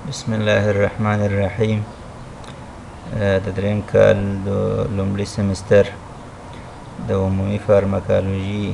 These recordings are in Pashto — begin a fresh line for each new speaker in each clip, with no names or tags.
بسم الله الرحمن الرحیم. د دریم کال د لومړي سمستر د عمومي فارماکالوژي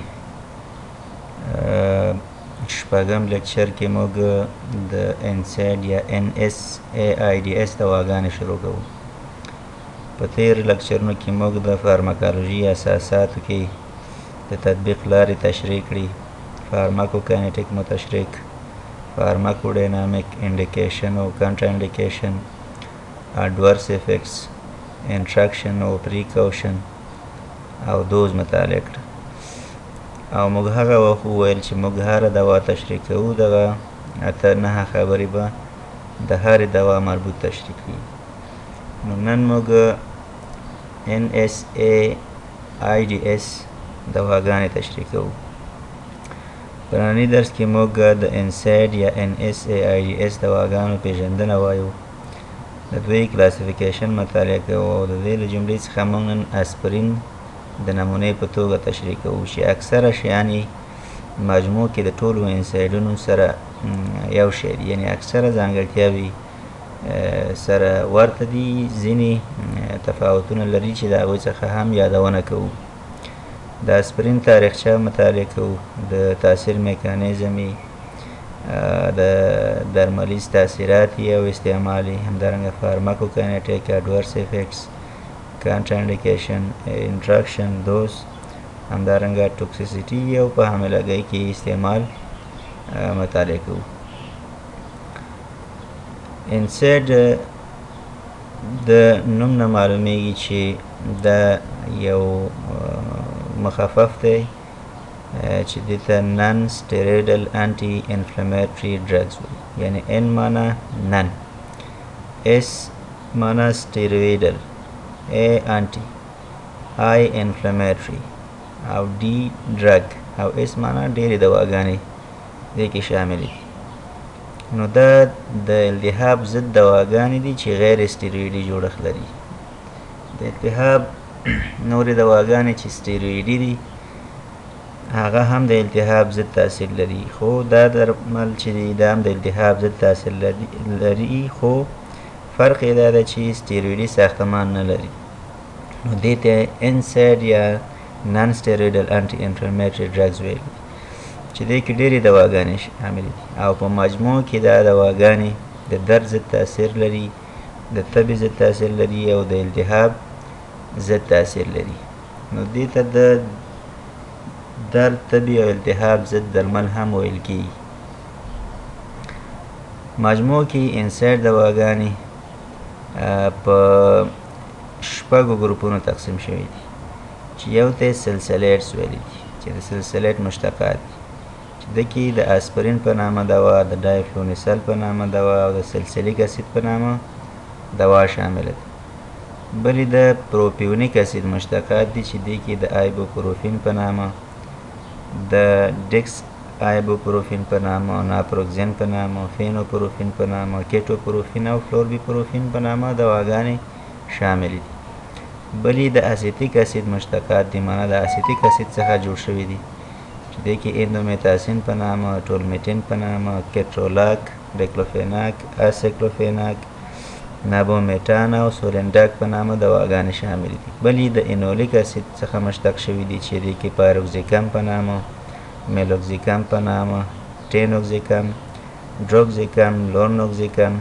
شپږم لیکچر کې موږ د NSAID یا NSAIDs دواګانې شروع کوو. په تیر لیکچرونو کې موږ د فارماکالوژي اساساتو کې د تطبیق لارې تشریح کړي، فارماکوکینیټیک مو تشریح، فارماکوډینامیک انډیکیشن او کنټرا انډیکیشن، اډورس افیکټس، انټراکشن او پریکوشن او دوز مطالعه کړه. او موږ هغه وخت وویل چې موږ هره دوا تشریح کوو، دغه اته نهه خبرې به د هرې دوا مربوط تشریح کړي. نو نن موږ NSAIDs دواګانې تشریح کوو. په ننني درس کې موږ د NSAID یا NSAIDs دواګانو پیژندنه وایو، د دوی کلاسیفیکیشن مطالعه کوو او د دې له جملې څخه موږ نن اسپرین د نمونې په توګه تشریح کوو چې اکثره شیان یې مجموع کې د ټولو انسایډونو سره یو شی دي، یعنې اکثره ځانګړتیاوې سره ورته دي، ځینې تفاوتونه لري چې د هغوی څخه هم یادونه کوو. د اسپرین تاریخچه مطالعه کوو، د تاثیر میکانیزم یې، د درملیز تاثیرات یې او استعمال یې، همدارنګه فارماکوکینیټیک، اډورس افیکټس، کنټرا انډیکیشن، انټراکشن، دوز، همدارنګه ټوکسیسیټي او په حاملګۍ کې استعمال مطالعه کوو. NSAID د نوم نه معلومیږي چې دا یو مخفف دی چې دې ته نن سټیرویډل انټي انفلمیټري ډرګز وایي، یعنی N معنا نن، S معنا سټیرویډل، A انټي، I انفلمیټري او D ډرګ او S معنا ډېرې دواګانې دې کې شاملې دي. نو دا د التهاب ضد دواګانې دي چې غیر سټیرویډي جوړښت لري. د التهاب نورې دواګانې چې سټیرویډي دي هغه هم د التهاب ضد تاثیر لري، خو دا درمل چې دي دا هم د التهاب ضد تاثیر لري، خو فرق یې دا ده چې سټیرویډي ساختمان نه لري. نو دې ته NSAID یا نان سټیرویډل انټي انفلمیټري ډرګز ویل چې دې کې ډېرې دواګانې شاملې دي او په مجموع کې دا دواګانې د درد ضد تاثیر لري، د تبې ضد تاثیر لري او د التهاب ضد تاثیر لري. نو دې ته د درد، تبې او التهاب ضد درمل هم ویل کېږي. مجموع کې NSAID دواګانې په شپږو ګروپونو تقسیم شوي دي چې یو ته سلسلیټس ویلي دي چې د سلسلیټ مشتقات دي، چې د کې د اسپرین په نامه دوا، د ډایفلونیسل په نامه دوا او د سلسلیک اسید په نامه دوا شامله ده. بلې د پروپیونیک اسید مشتقات دي چې دې کې د آیبوپروفین په نامه، د ډیکس آیبوپروفین په نامه، ناپروکسین په نامه، فینوپروفین په نامه، کیټوپروفین او فلوربیپروفین په نامه دواګانې شاملې دي. بلې د اسیتیک اسید مشتقات دي، معنا د اسیتیک اسید څخه جوړ شوي دي چې دې کې اندومیتاسین په نامه، ټولمیټین په نامه، کیټرولاک، ډیکلوفیناک، اسیکلوفیناک، نابومیټان او سولنډاک په نامه دواګانې شاملې دي. بلې د انولیک اسید څخه مشتق شوي دي چې دې کې پایروکزیکم په نامه، میلوکزیکم په نامه، ټینوکزیکم، ډروکزیکم، لورنوکزیکم،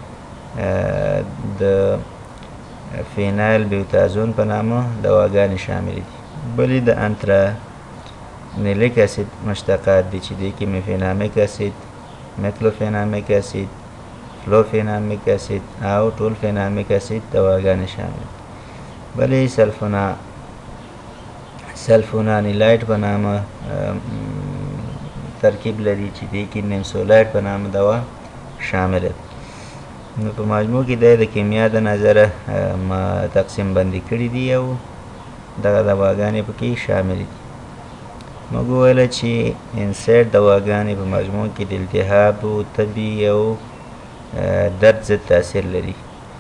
د فینایل بیوتازون په نامه دواګانې شاملې دي. بلې د انترانیلیک اسید مشتقات دي چې دې کې میفینامیک اسید، میکلوفینامیک اسید، فلوفینامیک اسید او ټولفینامیک اسید دواګانې شامل دي. بلې سلفونانیلایټ په نامه ترکیب لري چې دې کې نیمسولایټ په نامه دوا شامله ده. نو په مجموع کې د کیمیا د نظره تقسیم بندي کړي دي او دغه دواګانې پکې شاملې دي. موږ وویله چې NSAID دواګانې په مجموع کې د التهاب او تبې او درد ضد تاثیر لري.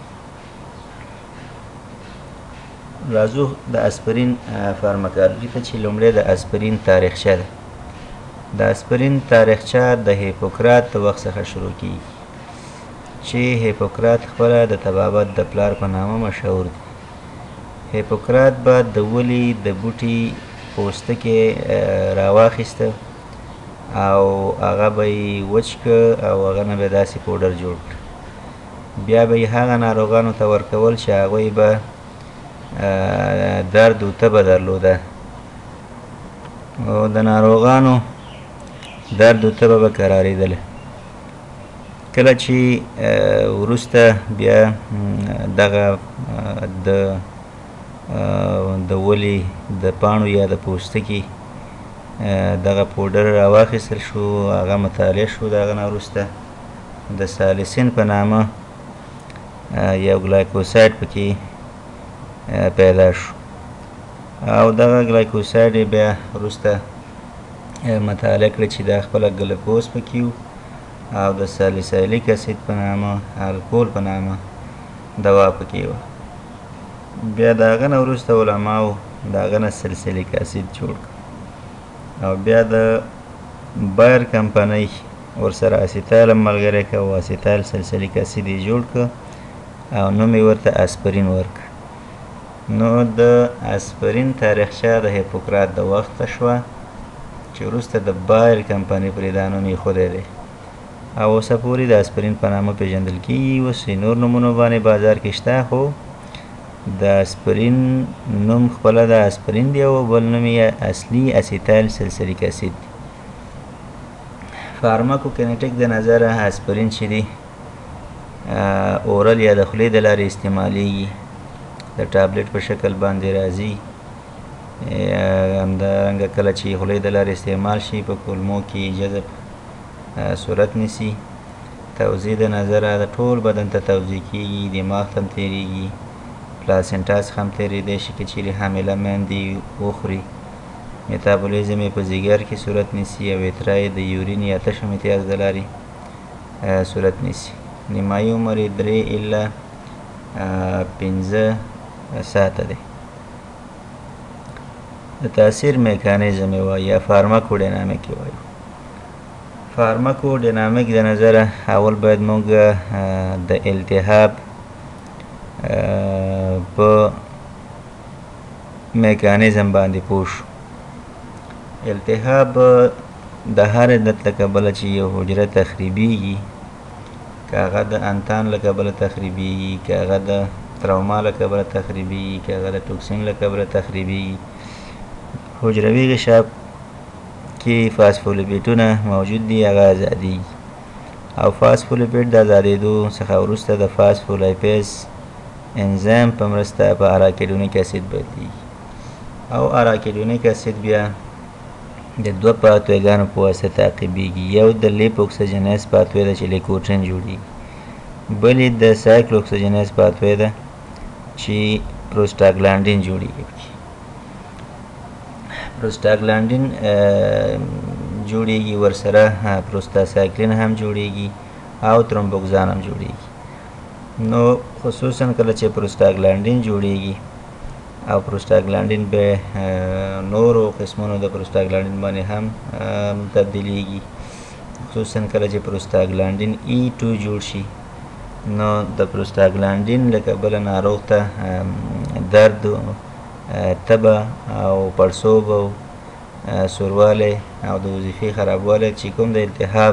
راځو د اسپرین فارماکالوژي ته چې لومړی د اسپرین تاریخچه ده. د اسپرین تاریخچه د هیپوکرات د وخت څخه شروع کیږي. چې هیپوکرات خپله د طبابت د پلار په نامه مشهور دی. هیپوکرات به د ولي د بوټي پوستکی راواخیسته او هغه به یې وچ که او هغه نه به یې داسې پوډر جوړ کړه. بیا به یې هغه ناروغانو ته ورکول چې هغوی به درد و تبه درلوده او د ناروغانو درد و تبه به قراریدله. کله چې وروسته بیا دغه د ولي د پاڼو یا د پوستکي دغه پوډر راواخیستل شو، هغه مطالعه شو. د هغه نه وروسته د سالسین په نامه یو ګلایکوساید پکې پیدا شو او دغه ګلایکوساید یې بیا وروسته مطالعه کړه چې دا خپله ګلوکوز پکې و او د سالیسایلیک اسید په نامه الکول په نامه دوا پکې وه. بیا د هغه نه وروسته علماو د هغه نه سلسلیک اسید جوړ کړ او بیا د بایر کمپنۍ ورسره اسیتایل هم ملګری کړ او اسیتایل سلسلیک اسید یې جوړ کړ او نوم یې ورته اسپرین ورکړ. نو د اسپرین تاریخچه د هیپوکرات د وخته شوه چې وروسته د بایر کمپنۍ پرې دا نوم ایښودی دی او اوسه پورې د اسپرین په نامه پېژندل کېږي. اوس نور نومونو باندې بازار کې شته، خو د اسپرین نوم خپله د اسپرین دی او بل نوم یې اصلي اسیتایل سلسلیک اسید دی. فارماکوکینیټیک د نظره اسپرین چې دی اورل یا د خولې د لارې استعمالیږي، د ټابلیټ په شکل باندې راځي. همدارنګه کله چې خولې د لارې استعمال شي په کولمو کې جذب صورت نیسي. توضیح د نظره د ټول بدن ته توضیح کېږي، دماغ ته هم تېرېږي، پلاسنټا څخه هم تېرېدی شي که چیرې حامله میندې وخوري. میتابولیزم یې په ځیګر کې صورت نیسي او اترا یې د یورین یا تشه امتیاز د لارې صورت نیسي. نیمایي عمر یې 3 الا 5 ساعته دی. د تاثیر میکانیزم یې وایي یا فارماکوډینامیک یې وایو. فارماکوډینامیک د نظره اول باید موږ د التهاب په میکانیزم باندې پوه شو. التهاب د هر علت له کبله چې یو حجره تخریبیږي، که هغه د انتان له کبله تخریبیږي، که هغه د تروما له کبله تخریبیږي، که هغه د ټوکسین له کبله تخریبیږي، حجروي غشا کې فاسفولیپیډونه موجود دي، هغه ازادیږي او فاسفولیپیډ د ازادېدو څخه وروسته د فاسفولیپیز انزیم په مرسته په اراکیډونیک اسید بدلیږي او اراکیډونیک اسید بیا د 2 پاتویګانو په واسطه تعقیبیږي. یو د لیپ اکسیجنیز پاتوی ده چې لیکوټرین جوړیږي، بل یې د سایکلو اکسیجنیز پاتوی ده چې پروسټاګلانډین جوړیږي. پروسټاګلانډین جوړیږي، ورسره پروستاسایکلین هم جوړیږي او ترومبوکسان هم جوړیږي. نو خصوصا کله چې پروسټاګلانډین جوړیږي او پروسټاګلانډین به نورو قسمونو د پروسټاګلانډین باندې هم تبدیلیږي. خصوصا کله چې پروسټاګلانډین E2 جوړ شي نو د پروسټاګلانډین له کبله ناروغ ته درد، تبه او پړسوب او سوروالی او د وظیفې خرابوالی چې کوم د التهاب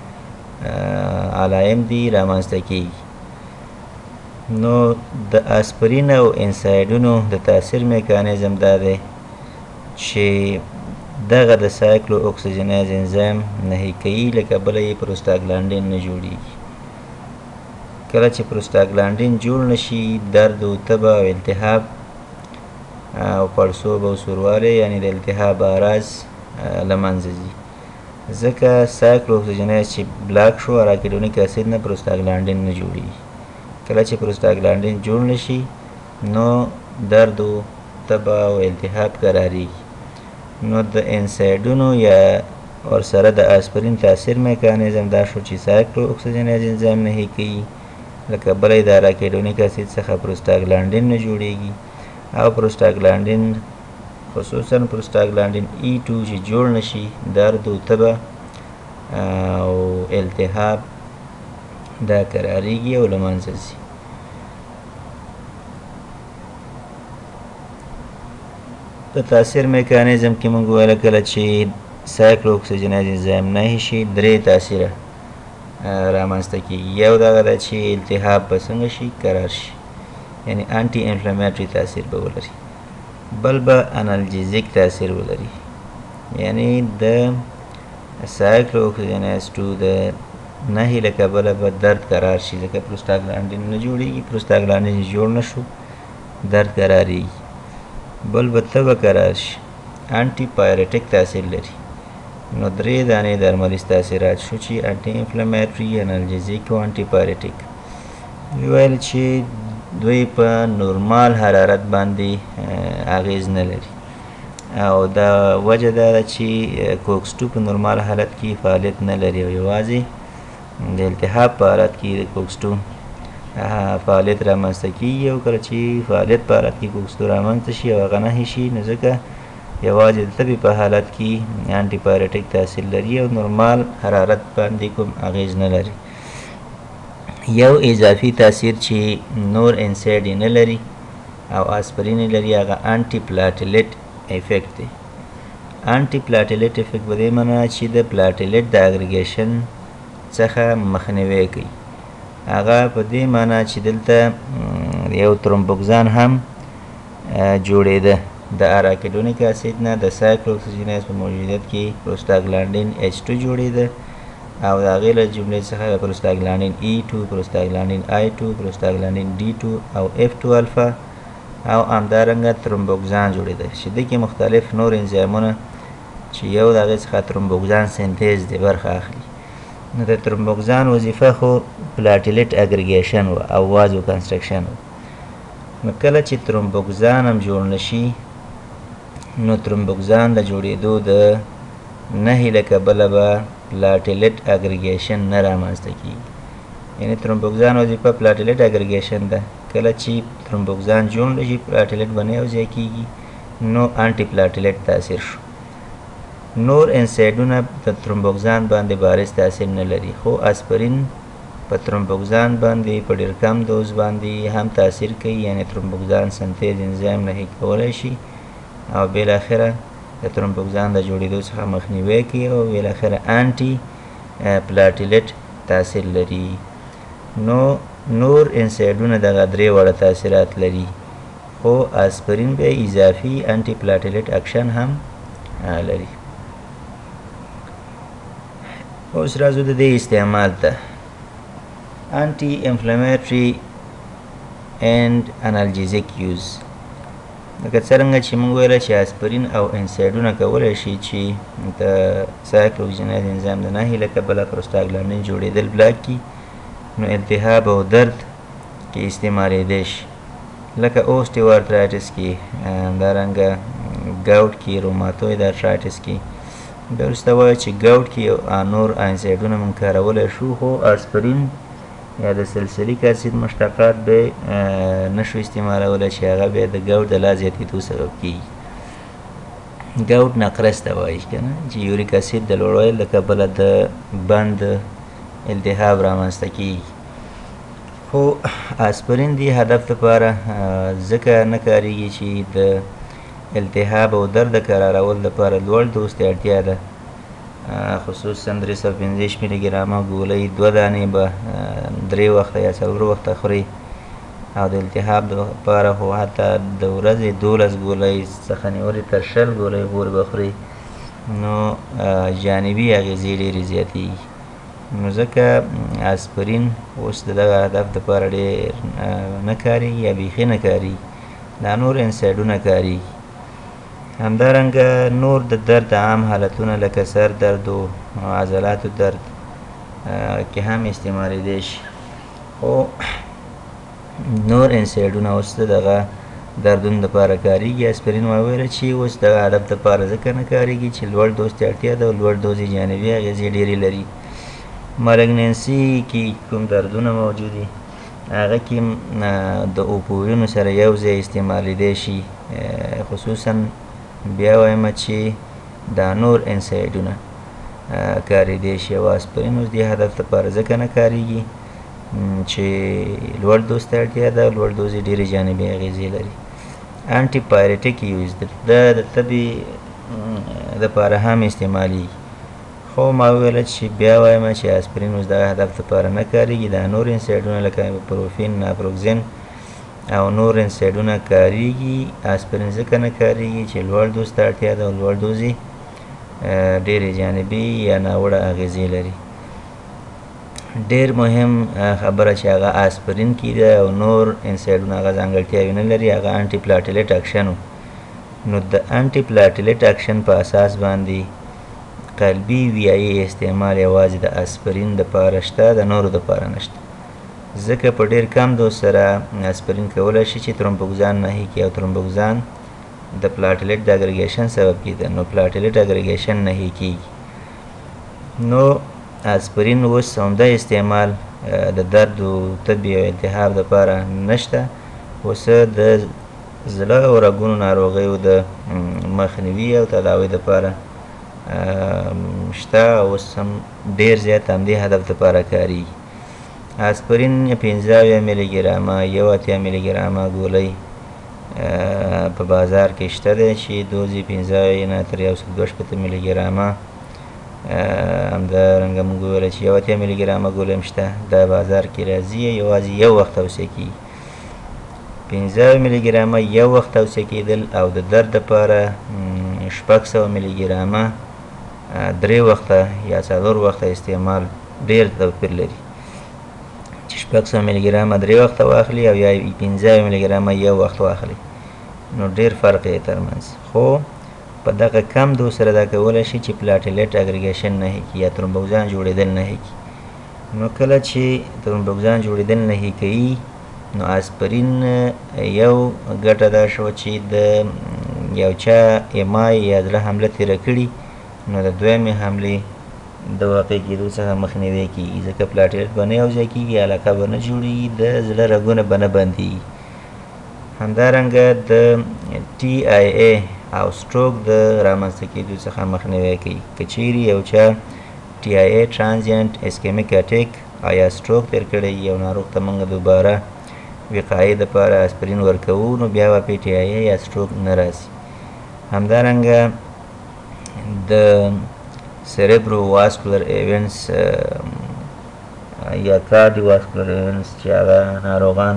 علایم دي رامنځته کېږي. نو د اسپرین او انسایډونو د تاثیر میکانیزم دا دی چې دغه د سایکلو اکسیجنیز انزیم نهي کوي، له کبله یې پروسټاګلانډین نه جوړیږي. کله چې پروسټاګلانډین جوړ نشي، درد و تبه او التهاب او پړسوب او سوروالی یعنی د التهاب اعراض له منځه ځي. ځکه سایکلو اکسیجنیز چې بلاک شو، اراکیډونیک اسید نه پروسټاګلانډین نه جوړیږي. کله چې پروسټاګلانډین جوړ نشي نو درد و تبه او التهاب قراریږي. نو د انسایډونو یا ورسره د اسپرین تاثیر میکانیزم دا شو چې سایکلو اکسیجنیز انزیم نهي کوي، له کبله یې د اراکیډونیک اسید څخه پروسټاګلانډین نه جوړیږي او پروسټاګلانډین خصوصا پروسټاګلانډین E2 چې جوړ نشي، درد و تبه او التهاب دا قراریږي او له منځه ځي. په تاثیر میکانیزم کې موږ ویل کله چې سایکلو اکسیجنایز انزایم نهي شي درې تاثیره رامنځته کېږي. یو دغه ده چې التهاب به څنګه شي؟ کرار شي، یعنی انټي انفلمیټري تاثیر به ولري. بل به انالجیزیک تاثیر ولري، یعنی د سایکلو اکسیجنایز 2 د نهي له کبله به درد قرار شي، ځکه پروستاګلاندین نه جوړېږي. پروستاګلاندین جوړ نه شو، درد قراریږي. بل به تبه قرار شي، انټي پایریټیک تاثیر لري. نو درې دانې درملیز تاثیرات شو چې انټي انفلمیټري، انالجیزیک او انټي پایریټیک. ویل چې دوی په نورمال حرارت باندې اغیز نه لري، او دا وجه دا ده چې کوکس 2 په نورمال حالت کې فعالیت نه لري، او یوازې د التهاب په حالت کې د کوکس 2 فعالیت رامنځته کېږي. او کله چې فعالیت په حالت کې کوکس 2 رامنځته شي او هغه نهي شي، نو ځکه یوازې د تبې په حالت کې انټي پایریټیک تاثیر لري او نورمال حرارت باندې کوم اغیز نه لري. یو اضافي تاثیر چې نور انساید نه لري او آسپرین لري، هغه انټي پلاټلیټ افیکټ دی. انټي پلاټلیټ افیکټ په دې معنی چې د پلاټلیټ د اګریګیشن څخه مخنیوی کوي. هغه په دې معنی چې دلته یو ترومبوکسان هم جوړېده د اراکیډونیک اسید نه. د سایکلو اکسیجنایز په موجودیت کې پروستاګلاندین H2 جوړېده، او د هغې له جملې څخه پروستاګلاندین E2، پروستاګلاندین I2، پروستاګلاندین D2 او F2 الفا، او همدارنګه ترومبوکسان جوړېده چې دې کې مختلف نور انزایمونه چې یو د هغې څخه ترومبوکسان سینتیز دی برخه اخلي. نو د ترومبوکسان وظیفه خو پلاټلیټ اګریګیشن و او وازو کنسټرکشن و. نو کله چې ترومبوکسان هم جوړ نشي، نو ترومبوکسان د جوړېدو د نهي له کبله به پلاټلیټ اګریګیشن نه رامنځته کېږي. یعنې ترومبوکسان وظیفه پلاټلیټ اګریګیشن ده. کله چې ترومبوکسان جوړ نشي، پلاټلیټ به نه یوځای کېږي، نو انټي پلاټلیټ تاثیر شو. نور انسایډونه د ترومبوکسان باندې بارز تاثیر نه لري، خو اسپرین په ترومبوکسان باندې په ډېر کم دوز باندې هم تاثیر کوي، یعنی ترومبوکسان سنتیز انزایم نهي کولی شي او بالاخره د ترومبوکسان د جوړېدو څخه مخنیوی کوي، او بالاخره انټي پلاټلیټ تاثیر لري. نو نور انسایډونه دغه درې واړه تاثیرات لري، خو اسپرین به اضافي انټي پلاټلیټ اکشن هم لري. اوس راځو د دې استعمال ته. انټي انفلمیټري اینڈ انالجیزیک یوز. لکه څرنګه چې موږ ویله چې اسپرین او انسایډونه کولی شي چې د سایکلو اکسیجنایز انزایم د نهي له کبله پروستاګلاندین جوړېدل بلاک کړي، نو التهاب او درد کې استعمالېدی شي، لکه اوسټیوارترایټس کې، همدارنګه ګاوټ کې، روماتوید ارترایټس کې. بیا وروسته وایو چې ګاوټ کې نور انسایډونه موږ کارولی شو، خو اسپرین یا د سلسلیک اسید مشتقات به نشو استعمالولی چې هغه بیا د ګاوټ د لا زیاتېدو سبب کېږي. ګاوټ نقرس ته وایي که نه، چې یوریک اسید د لوړوالي له کبله د بند التهاب رامنځته کېږي. خو اسپرین دې هدف دپاره ځکه نه کارېږي چې د التهاب او درد د قرارول لپاره لوړ دوز ته اړتیا ده. خصوصا 365 ملي ګرامه ګولۍ 2 دانې به 3 وخته یا 4 وخته خوري، او د التهاب دپاره خو حتی د ورځې 12 ګولۍ څخه نیولې تر 20 ګولۍ پورې به خوري، نو جانبي اغېزې ډېرې زیاتېږي. نو ځکه اسپرین اوس د دغه هدف دپاره ډېر نه کارېږي یا بیخي نه کارېږي، دا نور انسایډونه کارېږي. همدارنګه نور د درد عام حالتونه لکه سر درد او عضلاتو درد کې هم استعمالېدی شي، خو نور انسایډونه اوس د دغه دردونو دپاره کارېږي. اسپرین ما ویله چې اوس دغه هدف دپاره ځکه نه کارېږي چې لوړ دوز ته اړتیا ده او لوړ دوز یې جانبي اغېزې ډېرې لري. مالګنینسي کې کوم دردونه موجود دي، هغه کې د اوپوینو سره یو ځای استعمالېدی شي. خصوصا بیا وایم چې دا نور انسایډونه کارېدی شي، او اسپرین اوس دې هدف دپاره ځکه نه کارېږي چې لوړ دوز ته اړتیا ده. لوړ دوز یې ډېرې جانبي اغېزې لري. انټي پایریټک یوز دا د تبې دپاره هم استعمالیږي. خو ما وویله چې بیا وایم چې اسپرین اوس دغه هدف دپاره نه کارېږي. دا نور انسایډونه لکه ایبوپروفین، ناپروکسین او نور انسایډونه کارېږي. اسپرین ځکه نه کارېږي چې لوړ دوز ته اړتیا ده او لوړ دوز یې ډېرې جانبي یا ناوړه اغېزې لري. ډېر مهم خبره چې هغه اسپرین کې ده او نور انسایډونه هغه ځانګړتیاوې نه لري، هغه انټي پلاټلیټ اکشن و. نو د انټي پلاټلیټ اکشن په اساس باندې قلبي ویایي استعمال یوازې د اسپرین دپاره شته، د نورو دپاره نشته. ځکه په ډېر کم دوز سره اسپرین کولی شي چې ترومبوکسان نهي کړي او ترومبوکسان د پلاټلیټ د اګریګیشن سبب کېده. نو پلاټلیټ اګریګیشن نهي کېږي. نو اسپرین اوس عمده استعمال د درد او تبې او التهاب دپاره نشته. اوس د زړه او رګونو ناروغیو د مخنیوي او تداوۍ دپاره شته. اوس هم ډېر زیات همدې هدف دپاره کارېږي. اسپرین 15 ملي ګرامه 81 ملي ګرامه ګولۍ په بازار کې شته دی چې دوز یې 15 نه تر 162 ملي ګرامه. همدارنګه موږ وویله چې 81 ملي ګرامه ګولۍ هم شته، دا بازار کې راځي، یوازې یو وخت توصیه کېږي. 15 ملي ګرامه یو وخت توصیه کېدل او د درد دپاره 600 ملي ګرامه 3 وخته یا 4 وخته استعمال ډېر توپیر لري. چې 600 ملي ګرامه 3 وخته واخلي او یا 15 ملي ګرامه یو وخت واخلي، نو ډېر فرق یې ترمنځ. خو په دغه کم دوز سره دا کولی شي چې پلاټلیټ اګریګیشن نهي کړي یا ترومبوکسان جوړېدل نهي کړي. نو کله چې ترومبوکسان جوړېدل نهي کوي، نو اسپرین یو ګټه دا شوه چې د یو چا ایمای یا زړه حمله تېره کړي، نو د دویمې حملې د واقع کېدو څخه مخنیوی کېږي. ځکه پلاټلیټ به نه یو ځای کېږي، علاقه به نه جوړېږي، د زړه رګونه به نه بندېږي. همدارنګه د ټي آی ای او سټروک د رامنځته کېدو څخه مخنیوی کوي. که چیرې یو چا ټي آی ای ټرانزینټ اسکیمیک اټیک یا سټروک تېر کړی، یو ناروغ ته موږ دوباره وقایې دپاره اسپرین ورکوو، نو بیا به پې ټي آی ای یا سټروک نه راځي. همدارنګه د سیریبرو واسکولر ایونټس یا کارډیو واسکولر ایونټس چې هغه ناروغان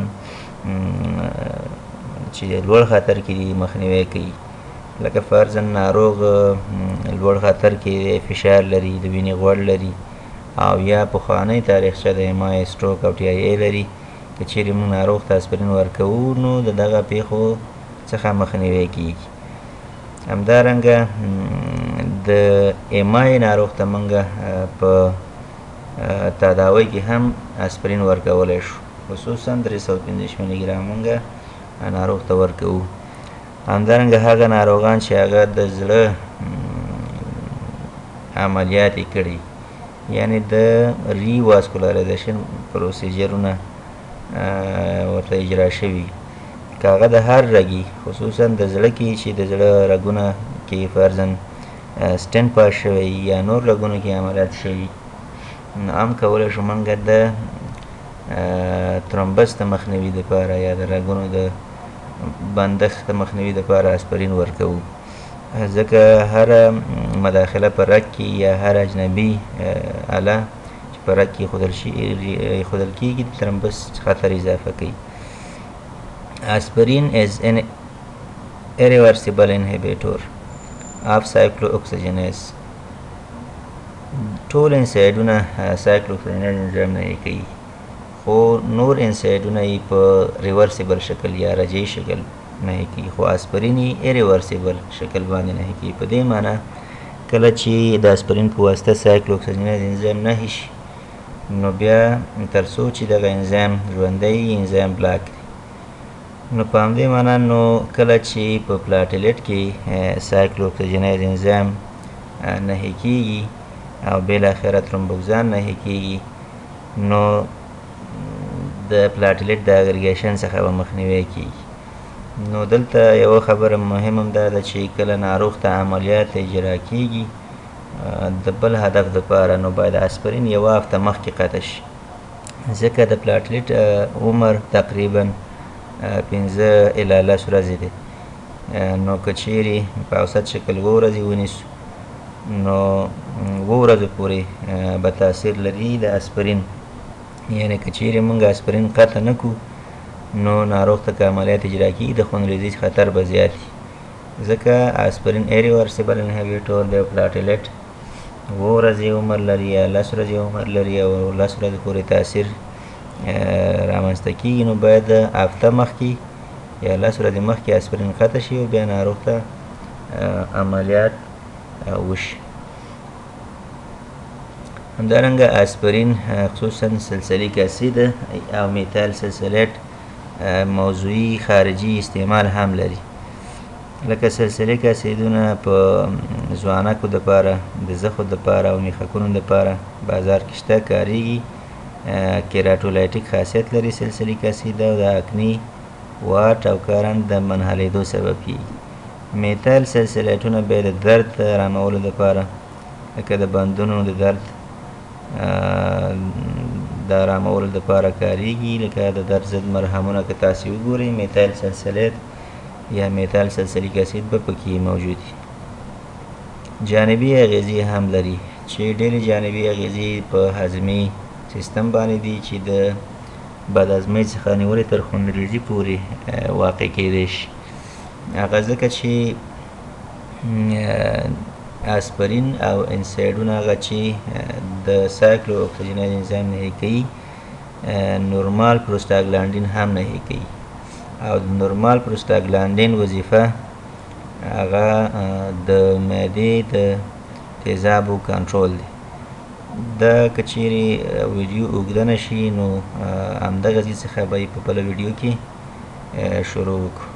چې لوړ خطر کې دي مخنیوی کوي. لکه فرضاً ناروغ لوړ خطر کې فشار لري، د وینې غوړ لري او یا پخوانی تاریخچه د ایمای، سټروک او ټي آی ای لري. که چیرې موږ ناروغ ته اسپرین ورکوو، نو د دغه پیښو څخه مخنیوی کېږي. همدارنګه د ایمای ناروغ ته موږ په تداوۍ کې هم اسپرین ورکولی شو، خصوصاً 350 ملي ګرام موږ ناروغ ته ورکوو. همدارنګه هغه ناروغان چې هغه د زړه عملیات یې کړي، یعنې د ری واسکولارایزیشن پروسیجرونه ورته اجرا شوي، که هغه د هر رګي خصوصاً د زړه کې چې د زړه رګونه کې فرضاً سټنټ پاس شوی یا نور رګونو کې عملیات شوي، نو هم کولی شو موږ د ترومبس د مخنیوي دپاره یا د رګونو د بندښت د مخنیوي دپاره اسپرین ورکوو. ځکه هره مداخله په رګ کې یا هر اجنبي آله چې په رګ کې ایښودل کېږي د ترومبس خطر اضافه کوي. Aspirin is an irreversible inhibitor of cyclooxygenase. ټول انسایډونه سایکلوکسیجنیز انزایم نهي کوي، خو نور انسایډونه یې په ریورسیبل شکل یا رجعي شکل نهي کوي، خو اسپرین یې ایریورسیبل شکل باندې نهي کوي. په دې معنی کله چې د اسپرین په واسطه سایکلوکسیجنیز انزایم نهي شي، نو بیا تر څو چې دغه انزایم ژوندی انزایم بلاک کړي، نو په همدې معنی نو کله چې په پلاټلیټ کې سایکلوکسیجنیز انزایم نهي کېږي او بالاخره ترومبوکسان نهي کېږي، نو د پلاټلیټ د اګریګیشن څخه به مخنیوی کېږي. نو دلته یوه خبره مهم هم دا ده چې کله ناروغ ته عملیات اجرا کېږي د بل هدف دپاره، نو باید اسپرین یوه هفته مخکې قطع شي. ځکه د پلاټلیټ عمر تقریبا 15 الی 10 ورځې دی. نو که چیرې په اوسط شکل 7 ورځې ونیسو نو 7 ورځو پورې به تاثیر لري د اسپرین. یعنې که چیرې موږ اسپرین قطع نه کړو نو ناروغ ته که عملیات اجرا کېږي د خونریزۍ خطر به زیات وي، ځکه اسپرین ایریورسیبل انهبیټور د پلاټلیټ 7 ورځې عمر لري یا 10 ورځې عمر لري او 10 ورځې پورې تاثیر رامنځته کېږي. نو باید هفته مخکې یا 10 ورځې مخکې اسپرین قطع شي او بیا ناروغ ته عملیات وشي. همدارنګه اسپرین خصوصا سلسلیک اسید او میتایل سلسلیټ موضوعي خارجي استعمال هم لري. لکه سلسلیک اسیدونه په ځوانکو دپاره د زخو دپاره او میخکونو دپاره بازار کې شته، کاریږي. کیراتولایټیک خاصیت لري سلسلیک اسید او د اکني واټ او کارند د منحلېدو سبب کېږي. میتایل سلسلیټونه بیا د درد آرامولو دپاره لکه د بندونو د درد د آرامولو دپاره کاریږي. لکه د درد ضد مرهمونه که تاسې وګورئ میتایل سلسلیت یا میتایل سلسلیک اسید به پکې موجود وي. جانبي اغیزې هم لري چې ډېرې جانبي اغیزې په هضمي سیستم باندې دي چې د بدهضمۍ څخه نیولې تر خونریزي پورې واقع کېدی شي. هغه ځکه چې اسپرین او انسایډونه هغه چې د سایکلو اکسیجنایز انزایم نهي کوي، نورمال پروستاګلانډین هم نهي کوي. او د نورمال پروستاګلانډین وظیفه هغه د معدې د تیزابو کنټرول دی. دا که چیرې ویډیو اوږده نه شي نو همدغه ځای څخه به یې په بله ویډیو کې شروع وکړو.